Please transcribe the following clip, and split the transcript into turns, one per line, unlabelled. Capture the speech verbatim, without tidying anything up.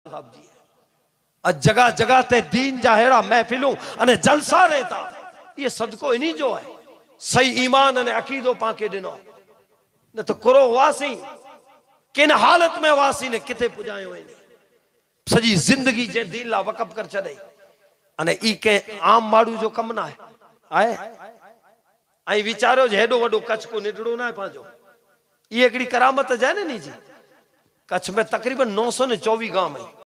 साहब जी अ जगह जगह ते दीन जा हेड़ा महफिलूं अने जलसा रहता ये सदको इन्हीं जो है सही ईमान अने अकीदो पाके दिनो न तो करो वासी किन हालत में वासी ने किथे पुजायो है सजी जिंदगी जे दीन ला वक़फ कर छदे अने ई के आम माड़ू जो कम ना है आए आई विचारो हेडो वडो कच्छ को निडड़ो ना पांजो ये एकड़ी करामत जाने नी जी कच्छ में तकरीबन नौ सौ ने चौबीस गांव है।